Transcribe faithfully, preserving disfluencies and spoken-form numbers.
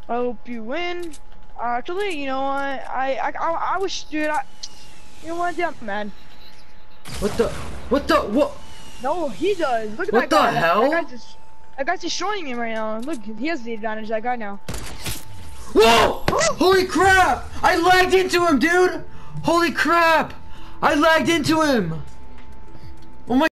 I hope you win. Actually, you know what? I I I, I wish, dude. I, you know what? Yeah, man. What the? What the? What? No, he does. Look at What that guy. the hell? That guy's just. That guy's destroying him right now. Look, he has the advantage. That guy now. Whoa! Holy crap! I lagged into him, dude! Holy crap! I lagged into him! Oh my